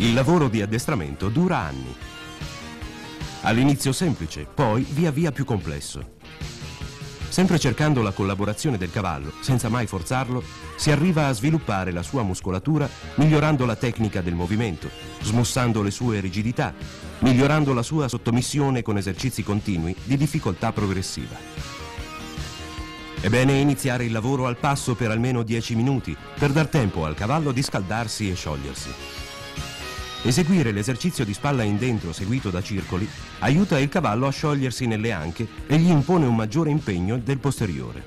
Il lavoro di addestramento dura anni. All'inizio semplice, poi via via più complesso. Sempre cercando la collaborazione del cavallo, senza mai forzarlo, si arriva a sviluppare la sua muscolatura migliorando la tecnica del movimento, smussando le sue rigidità, migliorando la sua sottomissione con esercizi continui di difficoltà progressiva. È bene iniziare il lavoro al passo per almeno 10 minuti per dar tempo al cavallo di scaldarsi e sciogliersi. Eseguire l'esercizio di spalla in dentro seguito da circoli aiuta il cavallo a sciogliersi nelle anche e gli impone un maggiore impegno del posteriore.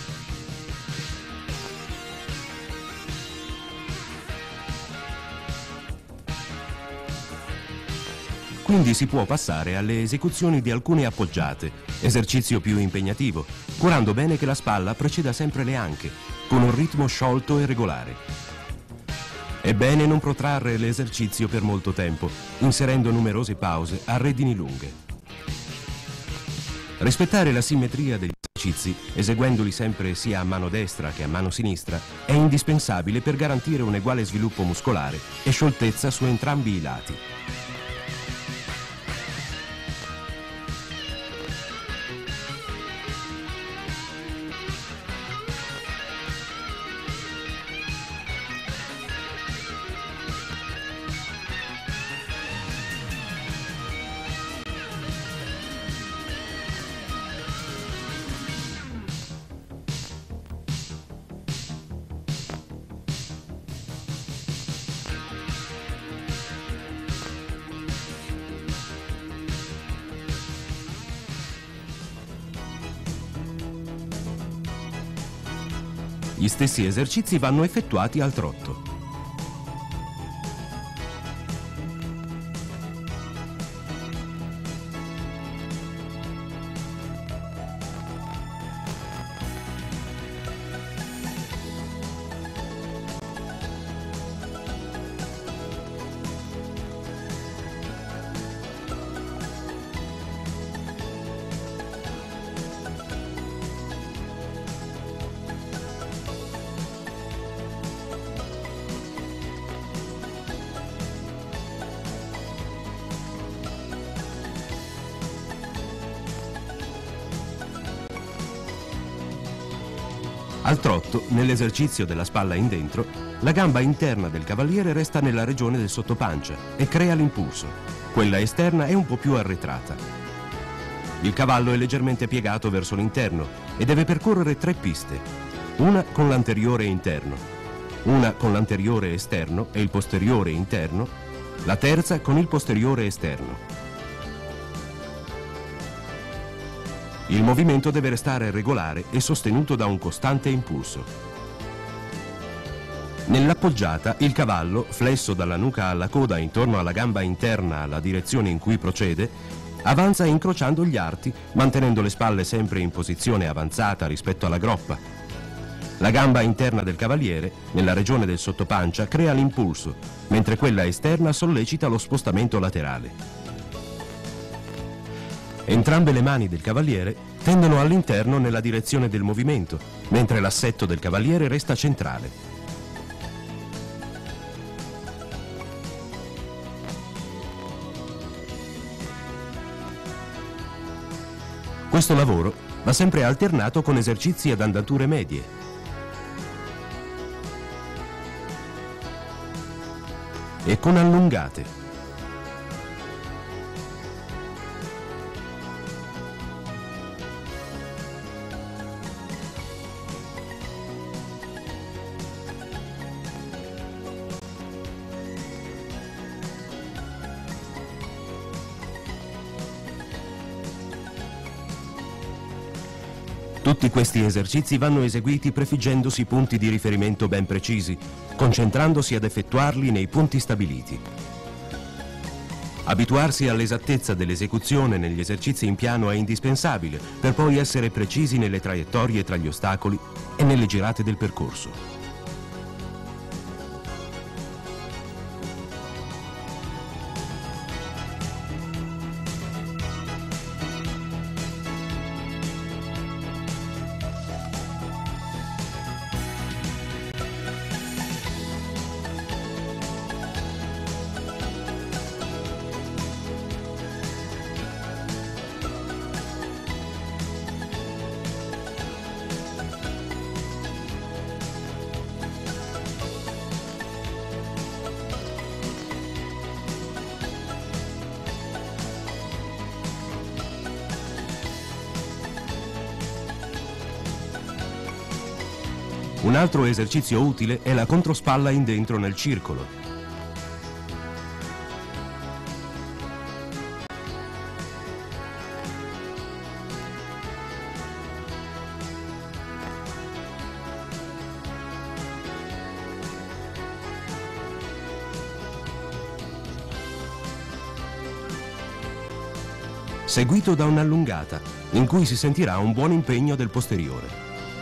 Quindi si può passare alle esecuzioni di alcune appoggiate, esercizio più impegnativo, curando bene che la spalla preceda sempre le anche, con un ritmo sciolto e regolare. È bene non protrarre l'esercizio per molto tempo, inserendo numerose pause a redini lunghe. Rispettare la simmetria degli esercizi, eseguendoli sempre sia a mano destra che a mano sinistra, è indispensabile per garantire un uguale sviluppo muscolare e scioltezza su entrambi i lati. Gli stessi esercizi vanno effettuati al trotto. Al trotto, nell'esercizio della spalla in dentro, la gamba interna del cavaliere resta nella regione del sottopancia e crea l'impulso. Quella esterna è un po' più arretrata. Il cavallo è leggermente piegato verso l'interno e deve percorrere 3 piste, una con l'anteriore interno, una con l'anteriore esterno e il posteriore interno, la terza con il posteriore esterno. Il movimento deve restare regolare e sostenuto da un costante impulso. Nell'appoggiata, il cavallo, flesso dalla nuca alla coda intorno alla gamba interna alla direzione in cui procede, avanza incrociando gli arti, mantenendo le spalle sempre in posizione avanzata rispetto alla groppa. La gamba interna del cavaliere, nella regione del sottopancia, crea l'impulso, mentre quella esterna sollecita lo spostamento laterale. Entrambe le mani del cavaliere tendono all'interno nella direzione del movimento, mentre l'assetto del cavaliere resta centrale. Questo lavoro va sempre alternato con esercizi ad andature medie. E con allungate. Tutti questi esercizi vanno eseguiti prefiggendosi punti di riferimento ben precisi, concentrandosi ad effettuarli nei punti stabiliti. Abituarsi all'esattezza dell'esecuzione negli esercizi in piano è indispensabile per poi essere precisi nelle traiettorie tra gli ostacoli e nelle girate del percorso. Un altro esercizio utile è la controspalla in dentro nel circolo. Seguito da un'allungata, in cui si sentirà un buon impegno del posteriore.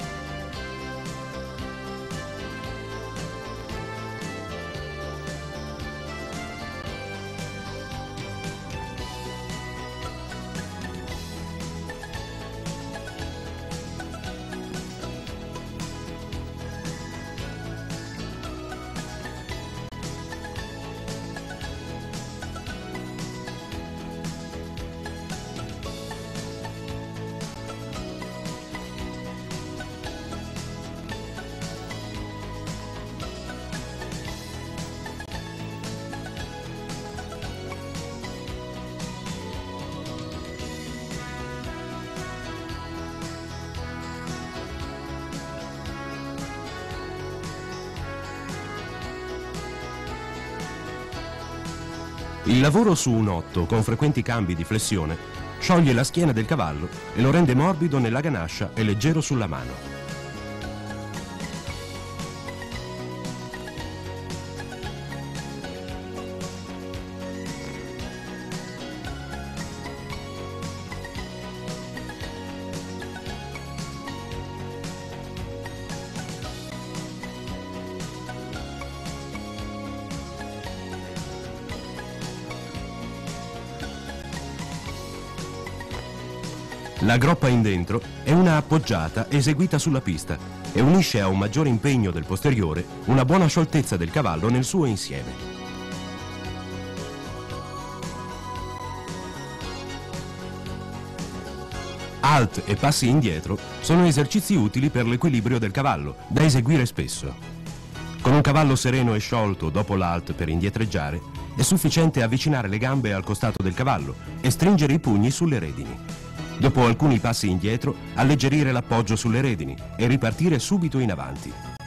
Il lavoro su un 8 con frequenti cambi di flessione scioglie la schiena del cavallo e lo rende morbido nella ganascia e leggero sulla mano. La groppa in dentro è una appoggiata eseguita sulla pista e unisce a un maggiore impegno del posteriore una buona scioltezza del cavallo nel suo insieme. Halt e passi indietro sono esercizi utili per l'equilibrio del cavallo, da eseguire spesso. Con un cavallo sereno e sciolto dopo l'halt per indietreggiare, è sufficiente avvicinare le gambe al costato del cavallo e stringere i pugni sulle redini. Dopo alcuni passi indietro, alleggerire l'appoggio sulle redini e ripartire subito in avanti.